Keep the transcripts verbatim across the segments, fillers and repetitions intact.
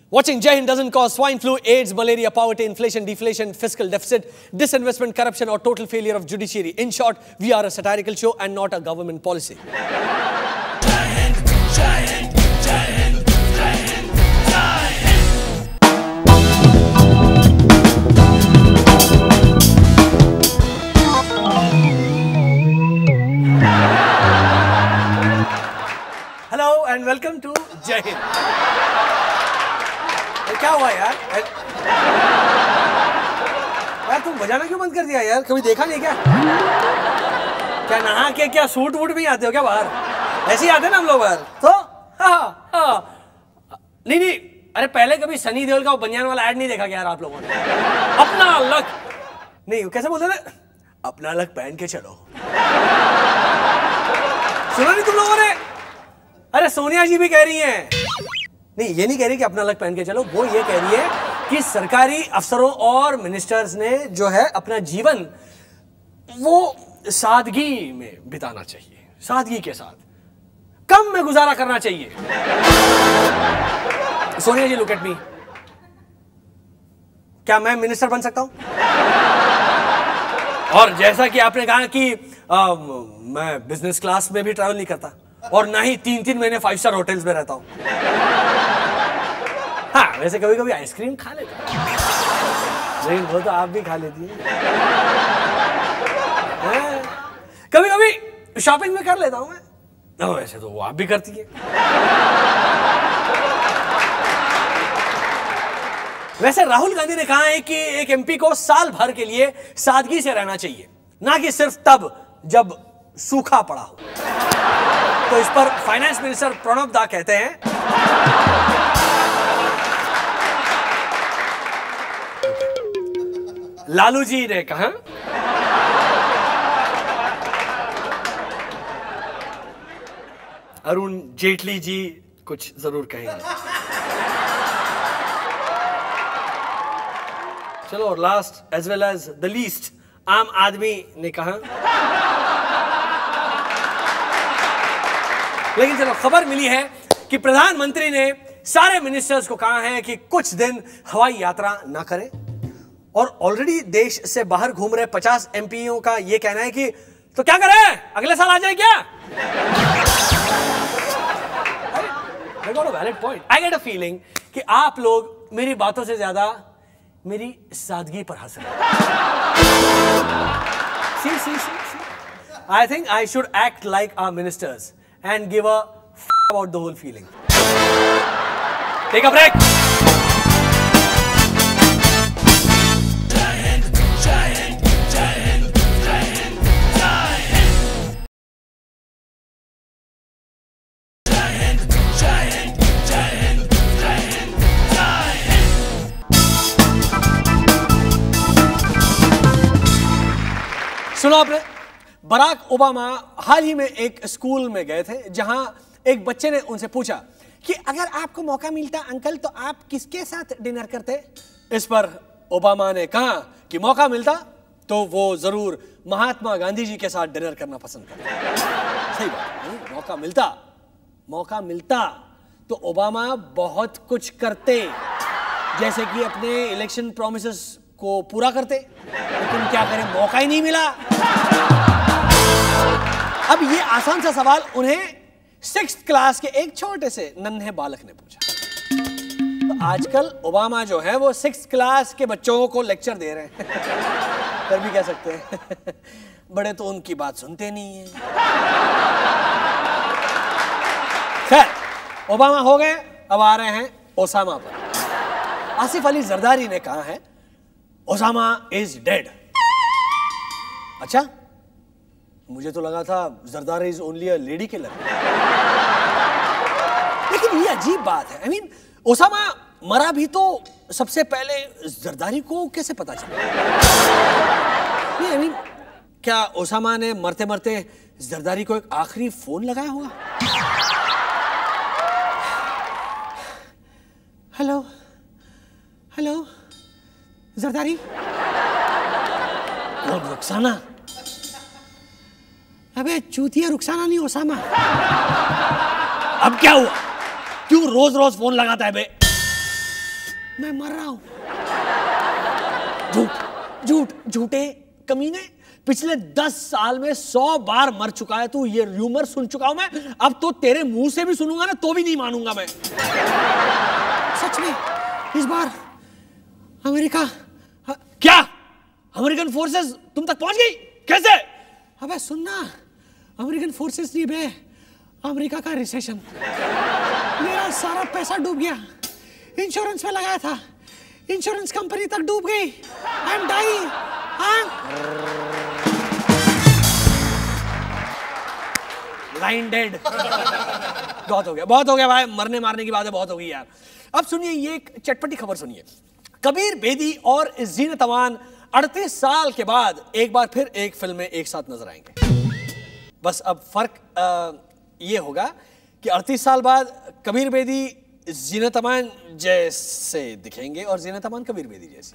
Watching Jai Hind doesn't cause swine flu, AIDS, malaria, poverty, inflation, deflation, fiscal deficit, disinvestment, corruption, or total failure of judiciary. In short, we are a satirical show and not a government policy. Jai Hind, Jai Hind, Jai Hind, Jai Hind, Jai Hind. Hello and welcome to Jai Hind. क्या हुआ यार? यार तुम बजाना क्यों बंद कर दिया यार? कभी देखा नहीं क्या? क्या नहा के क्या सूट वूट भी आते हो क्या बाहर? ऐसे ही आते हैं ना हम लोग बाहर। तो हाँ हाँ नहीं नहीं अरे पहले कभी सनी देओल का वो बनियान वाला ऐड नहीं देखा क्या यार आप लोगों ने? अपना लक नहीं कैसे बोलते थे? अपना लक पहन के चलो। सुना नहीं तुम लोगों ने? अरे सोनिया जी भी कह रही हैं। नहीं ये नहीं कह रही कि अपना अलग पहन के चलो, वो ये कह रही है कि सरकारी अफसरों और मिनिस्टर्स ने जो है अपना जीवन वो सादगी में बिताना चाहिए, सादगी के साथ कम में गुजारा करना चाहिए। Sonia ji look at me, क्या मैं मिनिस्टर बन सकता हूं? और जैसा कि आपने कहा कि आ, मैं बिजनेस क्लास में भी ट्रैवल नहीं करता और ना ही तीन तीन महीने फाइव स्टार होटल्स में रहता हूं। हाँ वैसे कभी कभी आइसक्रीम खा लेता हूं, लेकिन वो तो आप भी खा लेती हैं। कभी कभी शॉपिंग में कर लेता हूं मैं, तो वैसे तो वो आप भी करती है। वैसे राहुल गांधी ने कहा है कि एक एमपी को साल भर के लिए सादगी से रहना चाहिए, ना कि सिर्फ तब जब सूखा पड़ा हो। तो इस पर फाइनेंस मिनिस्टर प्रणब दा कहते हैं लालू जी ने कहा अरुण जेटली जी कुछ जरूर कहेंगे। चलो और last as well as the least आम आदमी ने कहा। लेकिन चलो खबर मिली है कि प्रधानमंत्री ने सारे मिनिस्टर्स को कहा है कि कुछ दिन हवाई यात्रा ना करें और ऑलरेडी देश से बाहर घूम रहे पचास एमपीओ का यह कहना है कि तो क्या करें अगले साल आ जाए क्या? I got a valid point. I get a feeling कि आप लोग मेरी बातों से ज्यादा मेरी सादगी पर हंस रहे हैं। See, see, see, see. I think I should act like our ministers and give a f about the whole feeling. Take a break. Jai Hind, Jai Hind, Jai Hind, Jai Hind, Jai Hind. Jai Hind, Jai Hind, Jai Hind, Jai Hind, Jai Hind. सुनो आपने? Barack Obama हाल ही में एक school में गए थे जहां एक बच्चे ने उनसे पूछा कि अगर आपको मौका मिलता अंकल तो आप किसके साथ डिनर करते? इस पर ओबामा ने कहा कि मौका मिलता तो वो जरूर महात्मा गांधी जी के साथ डिनर करना पसंद करते। सही बात नहीं? मौका मिलता मौका मिलता तो ओबामा बहुत कुछ करते, जैसे कि अपने इलेक्शन प्रॉमिसेस को पूरा करते, लेकिन क्या करें मौका ही नहीं मिला। अब ये आसान सा सवाल उन्हें सिक्स्थ क्लास के एक छोटे से नन्हे बालक ने पूछा। तो आजकल ओबामा जो है वो सिक्स्थ क्लास के बच्चों को लेक्चर दे रहे हैं। कर भी कह सकते हैं बड़े तो उनकी बात सुनते नहीं है। खैर ओबामा हो गए, अब आ रहे हैं ओसामा पर। आसिफ अली जरदारी ने कहा है ओसामा इज डेड। अच्छा मुझे तो लगा था Zardari is only a lady killer. लेकिन ये अजीब बात है। आई मीन ओसामा मरा भी तो सबसे पहले जरदारी को कैसे पता चला? नहीं आई मीन क्या ओसामा ने मरते मरते जरदारी को एक आखिरी फोन लगाया होगा? Hello hello Zardari. कौन? रुखसाना? अबे चूतिया रुखसाना नहीं ओसामा। अब क्या हुआ? क्यों रोज रोज फोन लगाता है बे? मैं मर रहा हूं। झूठ झूठ झूठे कमीने, पिछले दस साल में सौ बार मर चुका है तू, ये र्यूमर सुन चुका हूं मैं, अब तो तेरे मुंह से भी सुनूंगा ना तो भी नहीं मानूंगा मैं। सच में इस बार अमेरिका, क्या अमेरिकन फोर्सेस तुम तक पहुंच गई? कैसे? अबे सुनना, अमेरिकन फोर्सेस नहीं बे, अमेरिका का रिसेशन। मेरा सारा पैसा डूब गया, इंश्योरेंस में लगाया था, इंश्योरेंस कंपनी तक डूब गई। I am dying. Line dead. बहुत हो गया, बहुत हो गया भाई, मरने मारने की बातें बहुत हो गई यार। अब सुनिए ये एक चटपटी खबर सुनिए। कबीर बेदी और जीनत अमान अड़तीस साल के बाद एक बार फिर एक फिल्म में एक साथ नजर आएंगे। बस अब फर्क आ, ये होगा कि अड़तीस साल बाद कबीर बेदी जीनत अमान जैसे दिखेंगे और जीनत अमान कबीर बेदी जैसे।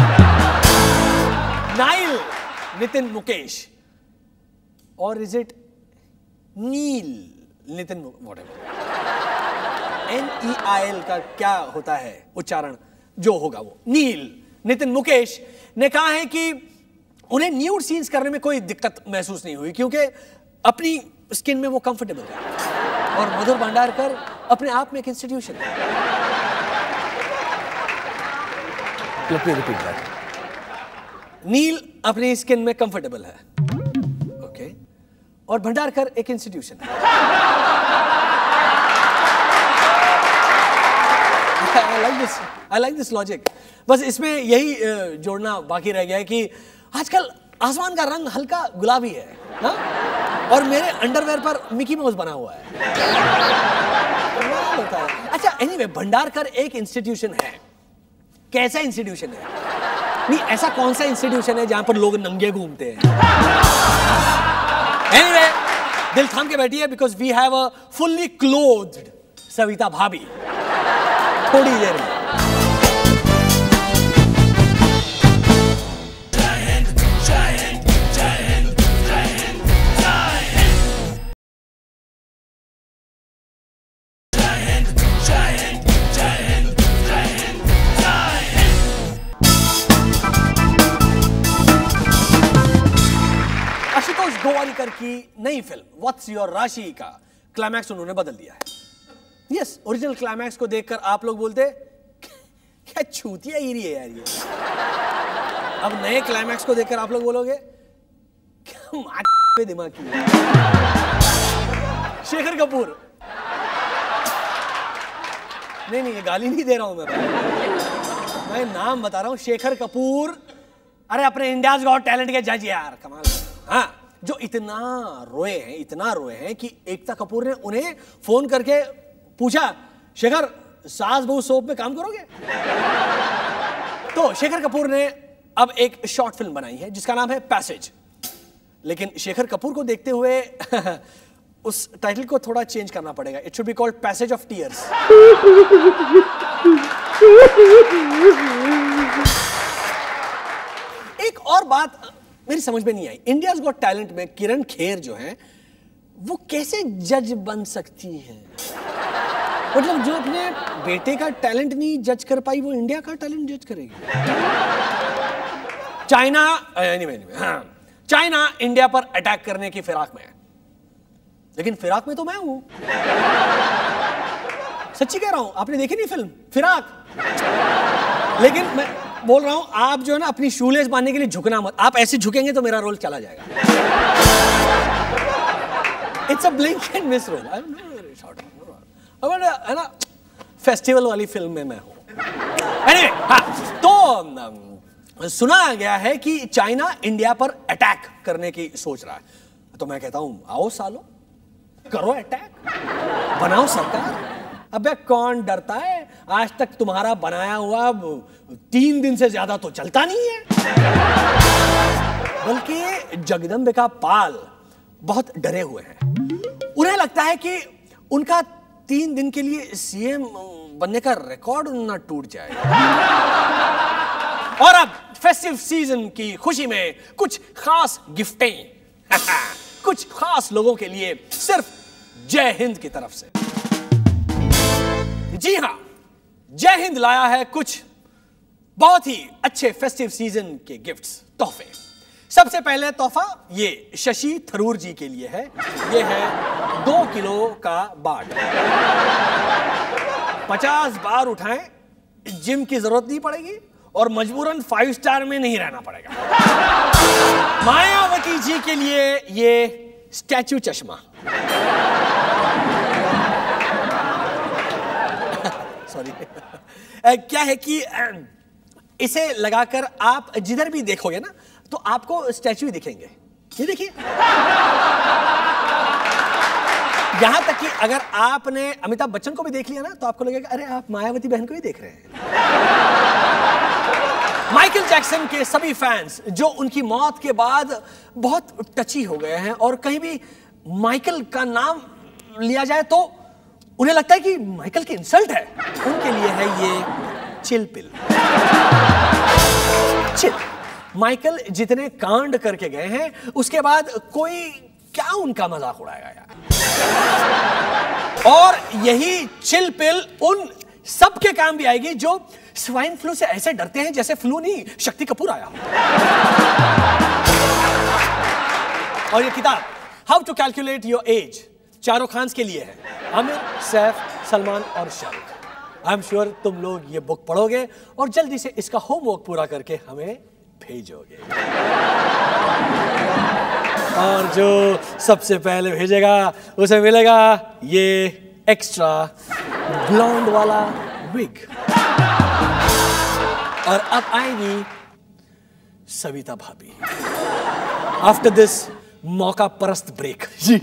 नाइल नितिन मुकेश, और is it Neil Nitin, whatever, N E I L का क्या होता है उच्चारण, जो होगा वो नील नितिन मुकेश ने कहा है कि उन्हें न्यूड सीन्स करने में कोई दिक्कत महसूस नहीं हुई क्योंकि अपनी स्किन में वो कंफर्टेबल है, और मधुर भंडारकर अपने आप में एक इंस्टीट्यूशन है। Let me repeat that. नील अपनी स्किन में कंफर्टेबल है, ओके okay. और भंडारकर एक इंस्टीट्यूशन है। I like this. I like this logic. बस इसमें यही जोड़ना बाकी रह गया है कि आजकल आसमान का रंग हल्का गुलाबी है ना? और मेरे अंडरवेयर पर मिकी माउस बना हुआ है। होता है। अच्छा एनीवे, भंडारकर एक इंस्टीट्यूशन है। कैसा इंस्टीट्यूशन है? नहीं, ऐसा कौन सा इंस्टीट्यूशन है जहां पर लोग नंगे घूमते हैं? एनीवे, दिल थाम के बैठिए because we have a fully clothed Savita Bhabhi थोड़ी देर में। गोवारिकर की नई फिल्म व्हाट्स योर राशि का क्लाइमैक्स उन्होंने बदल दिया है। यस, ओरिजिनल क्लाइमैक्स को देखकर आप लोग बोलते क्या छूतिया ही रही है यार ये। अब नए क्लाइमैक्स को देखकर आप लोग बोलोगे क्या मार दिमाग की। शेखर कपूर, नहीं नहीं ये गाली नहीं दे रहा हूं मैं भाई, मैं नाम बता रहा हूं, शेखर कपूर। अरे अपने इंडियाज गॉट टैलेंट के जज यार, कमाल। हाँ, जो इतना रोए हैं, इतना रोए हैं कि एकता कपूर ने उन्हें फोन करके पूछा, शेखर सास बहू सोप में काम करोगे? तो शेखर कपूर ने अब एक शॉर्ट फिल्म बनाई है जिसका नाम है पैसेज। लेकिन शेखर कपूर को देखते हुए उस टाइटल को थोड़ा चेंज करना पड़ेगा। It should be called passage of tears. एक और बात मेरी समझ में नहीं आई, इंडियाज गॉट टैलेंट में किरण खेर जो है वो कैसे जज बन सकती है? मतलब जो अपने बेटे का टैलेंट नहीं जज कर पाई वो इंडिया का टैलेंट जज करेगी? चाइना anyway, anyway, हाँ, चाइना इंडिया पर अटैक करने की फिराक में है, लेकिन फिराक में तो मैं हूं। सच्ची कह रहा हूं, आपने देखी नहीं फिल्म फिराक? लेकिन मैं बोल रहा हूं, आप जो है ना अपनी शूलेस बांधने के लिए झुकना मत। आप ऐसे झुकेंगे तो मेरा रोल चला जाएगा। It's a blink and miss role. I am है ना, फेस्टिवल वाली फिल्म में मैं हूं। anyway, हाँ, तो सुना गया है कि चाइना इंडिया पर अटैक करने की सोच रहा है। तो मैं कहता हूं आओ सालो, करो अटैक, बनाओ सरकार। अबे कौन डरता है? आज तक तुम्हारा बनाया हुआ तीन दिन से ज्यादा तो चलता नहीं है। बल्कि जगदम्बिका पाल बहुत डरे हुए हैं। उन्हें लगता है कि उनका तीन दिन के लिए सीएम बनने का रिकॉर्ड ना टूट जाए। और अब फेस्टिव सीजन की खुशी में कुछ खास गिफ्टें कुछ खास लोगों के लिए सिर्फ जय हिंद की तरफ से। जी हां, जय हिंद लाया है कुछ बहुत ही अच्छे फेस्टिव सीजन के गिफ्ट्स, तोहफे। सबसे पहले तोहफा ये शशि थरूर जी के लिए है। ये है दो किलो का बाट। पचास बार उठाएं, जिम की जरूरत नहीं पड़ेगी और मजबूरन फाइव स्टार में नहीं रहना पड़ेगा। मायावती जी के लिए ये स्टैचू चश्मा। सॉरी क्या है कि इसे लगाकर आप जिधर भी देखोगे ना तो आपको स्टैचू दिखेंगे। ये देखिए, यहां तक कि अगर आपने अमिताभ बच्चन को भी देख लिया ना तो आपको लगेगा अरे आप मायावती बहन को ही देख रहे हैं। माइकल जैक्सन के सभी फैंस जो उनकी मौत के बाद बहुत टची हो गए हैं और कहीं भी माइकल का नाम लिया जाए तो उन्हें लगता है कि माइकल की इंसल्ट है, उनके लिए है ये चिल पिल। चिल। माइकल जितने कांड करके गए हैं उसके बाद कोई क्या उनका मजाक उड़ाएगा यार। और यही चिल पिल उन सबके काम भी आएगी जो स्वाइन फ्लू से ऐसे डरते हैं जैसे फ्लू नहीं शक्ति कपूर आया हो। और ये किताब how to calculate your age चारों खान्स के लिए है, आमिर, सैफ, सलमान और शाहरुख। आई एम श्योर तुम लोग ये बुक पढ़ोगे और जल्दी से इसका होमवर्क पूरा करके हमें भेजोगे। और जो सबसे पहले भेजेगा उसे मिलेगा ये एक्स्ट्रा ब्लॉन्ड वाला विग। और अब आएगी सविता भाभी आफ्टर दिस मौका परस्त ब्रेक।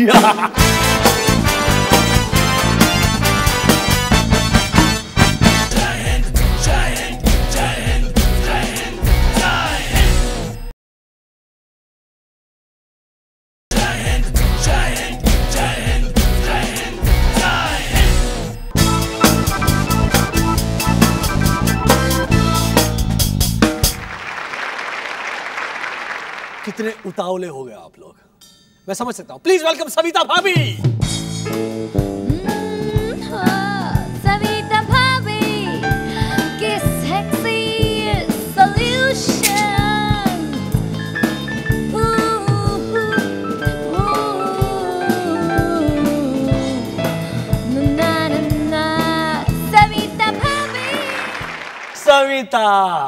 कितने उतावले हो गए आप लोग, मैं समझ सकता हूं। प्लीज वेलकम सविता भाभी। सविता भाभी की सेक्सी सॉल्यूशन। सविता भाभी। सविता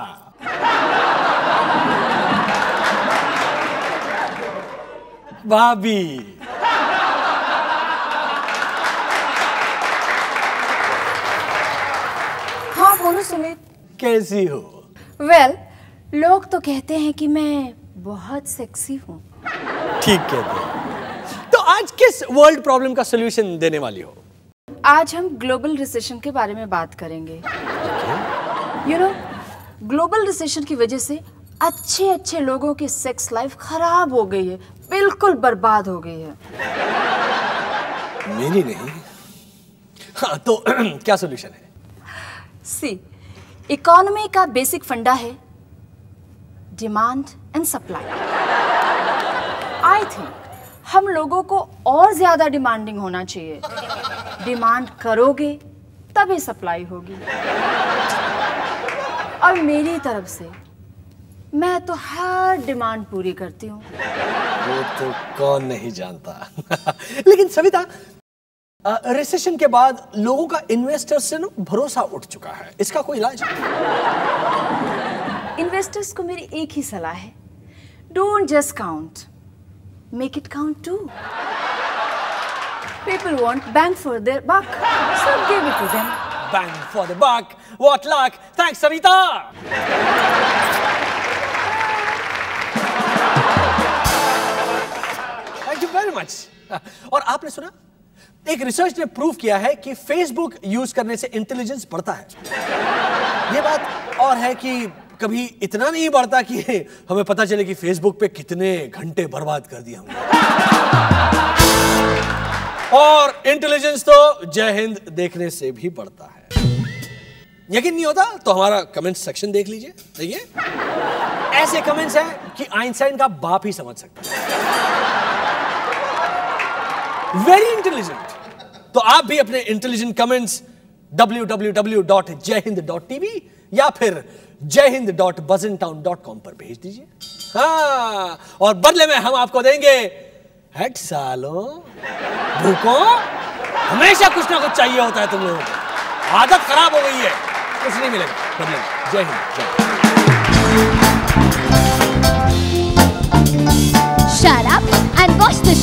भाभी हाँ बोलो सुमित, कैसी हो? वेल well, लोग तो कहते हैं कि मैं बहुत सेक्सी हूँ। ठीक कहते हैं। तो आज किस वर्ल्ड प्रॉब्लम का सॉल्यूशन देने वाली हो? आज हम ग्लोबल रिसेशन के बारे में बात करेंगे। यू नो ग्लोबल रिसेशन की वजह से अच्छे अच्छे लोगों की सेक्स लाइफ खराब हो गई है, बिल्कुल बर्बाद हो गई है। मेरी नहीं। हाँ तो क्या सॉल्यूशन है? सी, इकोनॉमी का बेसिक फंडा है demand and supply. I think हम लोगों को और ज्यादा डिमांडिंग होना चाहिए। डिमांड करोगे तभी सप्लाई होगी। और मेरी तरफ से मैं तो हर डिमांड पूरी करती हूँ। वो तो कौन नहीं जानता। लेकिन सविता, रिसेशन के बाद लोगों का इन्वेस्टर्स से ना भरोसा उठ चुका है, इसका कोई इलाज? इन्वेस्टर्स को मेरी एक ही सलाह है, don't just count, make it count too. People want bang for their buck, so give it to them. Bang for the buck, what luck. Thanks Savita. Thank you very much. और आपने सुना, एक रिसर्च ने प्रूव किया है कि Facebook use करने से इंटेलिजेंस बढ़ता है। यह बात और है कि कभी इतना नहीं बढ़ता कि हमें पता चले कि फेसबुक पे कितने घंटे बर्बाद कर दिए हमने। और इंटेलिजेंस तो जय हिंद देखने से भी बढ़ता है। यकीन नहीं होता तो हमारा कमेंट सेक्शन देख लीजिए। देखिए ऐसे कमेंट्स हैं कि आइंस्टाइन का बाप ही समझ सकता है। Very intelligent. तो आप भी अपने intelligent comments W W W dot Jai Hind dot TV या फिर जय हिंद डॉट बजन टाउन डॉट कॉम पर भेज दीजिए। हाँ, और बदले में हम आपको देंगे हेड सालों भूखों, हमेशा कुछ ना कुछ चाहिए होता है तुम लोगों को, आदत खराब हो गई है, कुछ नहीं मिलेगा बदले में। जय हिंद, जय Shut up and watch the